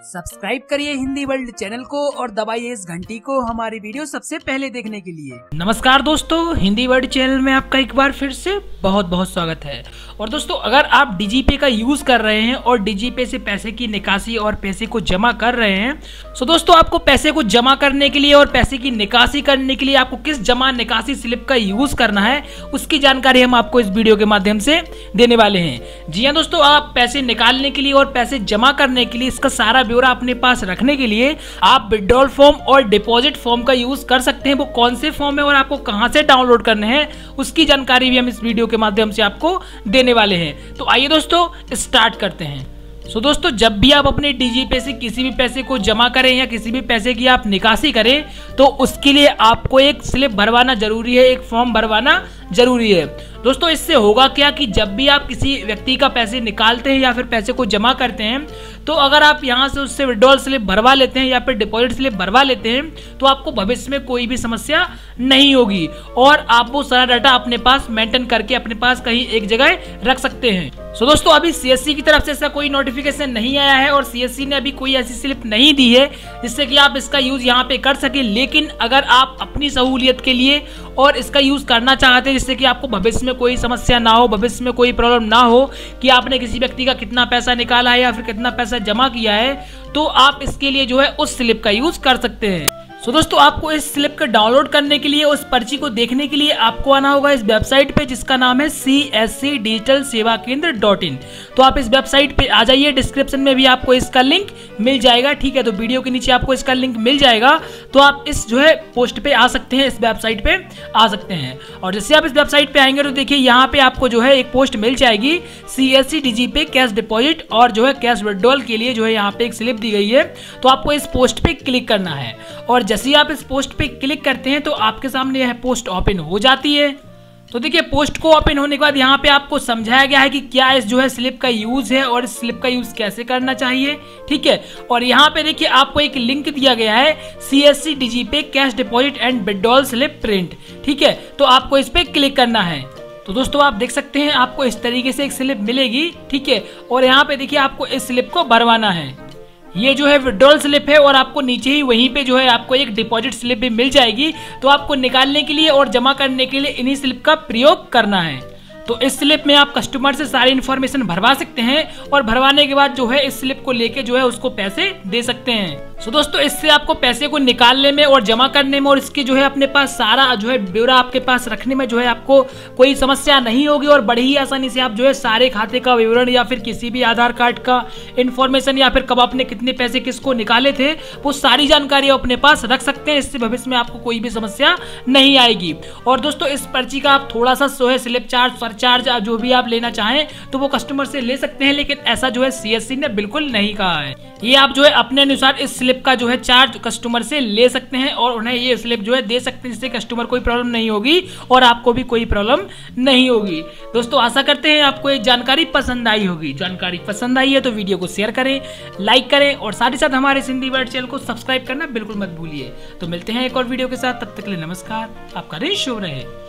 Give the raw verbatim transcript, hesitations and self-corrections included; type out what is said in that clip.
Subscribe करिए Hindi world channel को और दबाइए इस घंटी को हमारी वीडियो सबसे पहले देखने के लिए। नमस्कार दोस्तों, हिंदी वर्ल्ड चैनल में आपका एक बार फिर से बहुत बहुत स्वागत है। और दोस्तों, अगर आप डिजी पे का यूज कर रहे हैं और डिजी पे से पैसे की निकासी और पैसे को जमा कर रहे हैं, तो दोस्तों आपको पैसे को जमा करने के लिए और पैसे की निकासी करने के लिए आपको किस जमा निकासी स्लिप का यूज करना है, उसकी जानकारी हम आपको इस वीडियो के माध्यम से देने वाले हैं। जी हाँ दोस्तों, आप पैसे निकालने के लिए और पैसे जमा करने के लिए इसका सारा ब्यौरा अपने पास रखने के लिए आप विड्रॉल फॉर्म और डिपॉजिट फॉर्म का यूज कर सकते हैं। वो कौन से फॉर्म है और आपको कहां से डाउनलोड करने हैं, उसकी जानकारी भी हम इस वीडियो के माध्यम से आपको देने वाले हैं। तो आइए दोस्तों स्टार्ट करते हैं। सो so, दोस्तों जब भी आप अपने डीजी पे से किसी भी पैसे को जमा करें या किसी भी पैसे की आप निकासी करें, तो उसके लिए आपको एक स्लिप भरवाना जरूरी है, एक फॉर्म भरवाना जरूरी है। दोस्तों इससे होगा क्या कि जब भी आप किसी व्यक्ति का पैसे निकालते हैं या फिर पैसे को जमा करते हैं, तो अगर आप यहां से उससे विड्रॉल स्लिप भरवा लेते हैं या फिर डिपॉजिट स्लिप भरवा लेते हैं, तो आपको भविष्य में कोई भी समस्या नहीं होगी और आप वो सारा डाटा अपने पास मेंटेन करके अपने पास कहीं एक जगह रख सकते हैं। सो दोस्तों अभी सीएससी की तरफ से ऐसा कोई नोटिफिकेशन नहीं आया है और सीएससी ने अभी कोई ऐसी स्लिप नहीं दी है जिससे कि आप इसका यूज यहाँ पे कर सके। लेकिन अगर आप अपनी सहूलियत के लिए और इसका यूज करना चाहते हैं जिससे कि आपको भविष्य में कोई समस्या ना हो, भविष्य में कोई प्रॉब्लम ना हो कि आपने किसी व्यक्ति का कितना पैसा निकाला है या फिर कितना पैसा जमा किया है, तो आप इसके लिए जो है उस स्लिप का यूज कर सकते हैं। सो so, दोस्तों आपको इस स्लिप को डाउनलोड करने के लिए, उस पर्ची को देखने के लिए आपको आना होगा इस वेबसाइट पे जिसका नाम है सी एस सी डिजिटल सेवा केंद्र डॉट इन। तो आप इस वेबसाइट पे आ जाइए, डिस्क्रिप्शन में भी आपको इसका लिंक मिल जाएगा। ठीक है, तो वीडियो के नीचे आपको इसका लिंक मिल जाएगा, तो आप इस जो है पोस्ट पे आ सकते हैं, इस वेबसाइट पे आ सकते हैं। और जैसे आप इस वेबसाइट पे आएंगे तो देखिए यहाँ पे आपको जो है एक पोस्ट मिल जाएगी, C S C Digi Pay cash deposit और जो है कैश विड्रॉल के लिए जो है यहाँ पे एक स्लिप दी गई है। तो आपको इस पोस्ट पे क्लिक करना है और जैसे ही आप इस पोस्ट पे क्लिक करते हैं तो आपके सामने यह पोस्ट ओपन हो जाती है। तो देखिए पोस्ट को ओपन होने के बाद यहाँ पे आपको समझाया गया है कि क्या इस जो है स्लिप का यूज है और इस स्लिप का यूज कैसे करना चाहिए। ठीक है, और यहाँ पे देखिए आपको एक लिंक दिया गया है, C S C Digi Pay cash deposit and withdrawal slip print. ठीक है, तो आपको इस पे क्लिक करना है। तो दोस्तों आप देख सकते हैं आपको इस तरीके से एक स्लिप मिलेगी। ठीक है, और यहाँ पे देखिए आपको इस स्लिप को भरवाना है। ये जो है विड्रॉल स्लिप है और आपको नीचे ही वहीं पे जो है आपको एक डिपॉजिट स्लिप भी मिल जाएगी। तो आपको निकालने के लिए और जमा करने के लिए इन्हीं स्लिप का प्रयोग करना है। तो इस स्लिप में आप कस्टमर से सारी इन्फॉर्मेशन भरवा सकते हैं और भरवाने के बाद जो है इस स्लिप को लेके जो है उसको पैसे दे सकते हैं। सो दोस्तों इससे आपको पैसे को निकालने में और जमा करने में और इसके जो है अपने पास सारा जो है ब्यौरा आपके पास रखने में जो है आपको कोई समस्या नहीं होगी और बड़ी ही आसानी से आप जो है सारे खाते का विवरण या फिर किसी भी आधार कार्ड का इन्फॉर्मेशन या फिर कब आपने कितने पैसे किसको निकाले थे, वो सारी जानकारी अपने पास रख सकते हैं। इससे भविष्य में आपको कोई भी समस्या नहीं आएगी। और दोस्तों इस पर्ची का आप थोड़ा सा जो है स्लिप चार्ज चार्ज जो भी आप लेना चाहें तो वो कस्टमर से ले सकते हैं, लेकिन ऐसा जो है सीएससी ने बिल्कुल नहीं कहा है। ये आप जो है अपने अनुसार इस स्लिप का जो है चार्ज कस्टमर से ले सकते हैं और उन्हें ये स्लिप जो है दे सकते हैं, जिससे कस्टमर कोई प्रॉब्लम नहीं होगी और आपको भी कोई प्रॉब्लम नहीं होगी। दोस्तों आशा करते हैं आपको ये जानकारी पसंद आई होगी। जानकारी पसंद आई है तो वीडियो को शेयर करें, लाइक करें और साथ ही साथ हमारे हिंदी वर्ल्ड चैनल को सब्सक्राइब करना बिल्कुल मत भूलिए। तो मिलते हैं एक और वीडियो के साथ, तब तक के लिए नमस्कार, आपका दिन शुभ रहे।